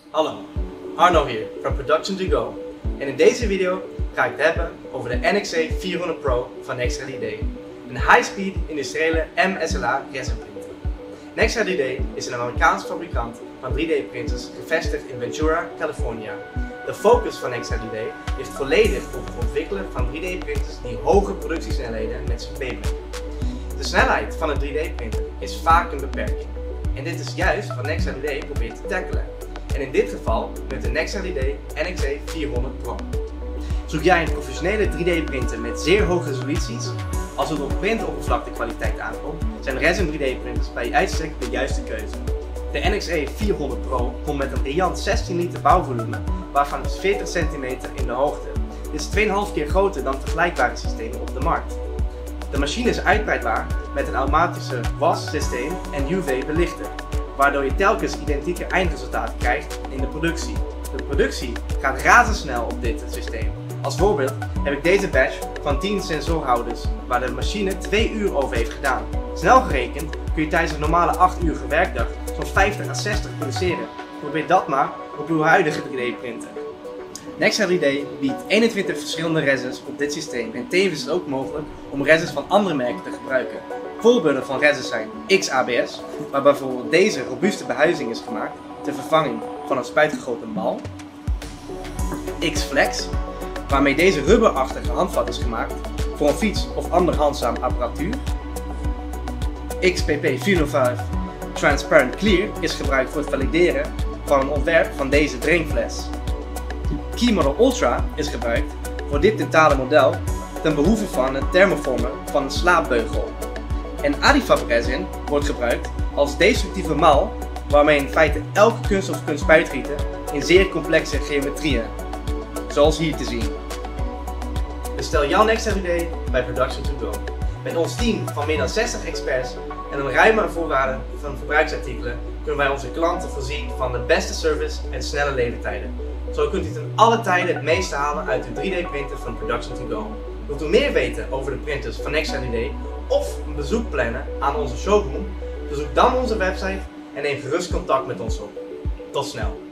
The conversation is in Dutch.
Hallo, Arno hier van Production to Go en in deze video ga ik het hebben over de NXE 400 Pro van NextRLD, een high-speed industriële MSLA resin printer. NextRLD is een Amerikaanse fabrikant van 3D-printers gevestigd in Ventura, California. De focus van NextRLD ligt volledig op het ontwikkelen van 3D-printers die hoge productiesnelheden met zich meebrengen. De snelheid van een 3D-printer is vaak een beperking en dit is juist wat NextRLD probeert te tackelen. En in dit geval met de NextRLD NXE 400 Pro. Zoek jij een professionele 3D-printer met zeer hoge resoluties? Als het op printoppervlaktekwaliteit aankomt, zijn resin 3D-printers bij uitstek de juiste keuze. De NXE 400 Pro komt met een riant 16 liter bouwvolume, waarvan 40 cm in de hoogte. Dit is 2,5 keer groter dan vergelijkbare systemen op de markt. De machine is uitbreidbaar met een automatische wassysteem en UV-belichter, waardoor je telkens identieke eindresultaten krijgt in de productie. De productie gaat razendsnel op dit systeem. Als voorbeeld heb ik deze batch van 10 sensorhouders waar de machine 2 uur over heeft gedaan. Snel gerekend kun je tijdens een normale 8 uur werkdag zo'n 50 à 60 produceren. Probeer dat maar op uw huidige 3D-printer. NextRLD biedt 21 verschillende resins op dit systeem en tevens is het ook mogelijk om resins van andere merken te gebruiken. Voorbeelden van resins zijn XABS, waar bijvoorbeeld deze robuuste behuizing is gemaakt ter vervanging van een spuitgegoten bal. XFlex, waarmee deze rubberachtige handvat is gemaakt voor een fiets of ander handzaam apparatuur. XPP 405 Transparent Clear is gebruikt voor het valideren van een ontwerp van deze drinkfles. Keymodel Ultra is gebruikt voor dit dentale model ten behoeve van het thermoformen van een slaapbeugel. En Adifab resin wordt gebruikt als destructieve mal, waarmee in feite elke kunststof kunt spuitgieten in zeer complexe geometrieën, zoals hier te zien. Bestel jouw NextRLD bij Production to Go. Met ons team van meer dan 60 experts en een ruime voorraad van verbruiksartikelen kunnen wij onze klanten voorzien van de beste service en snelle levertijden. Zo kunt u ten alle tijden het meeste halen uit uw 3D-printer van Production to Go. Wilt u meer weten over de printers van NextRLD of een bezoek plannen aan onze showroom? Bezoek dan onze website en neem gerust contact met ons op. Tot snel!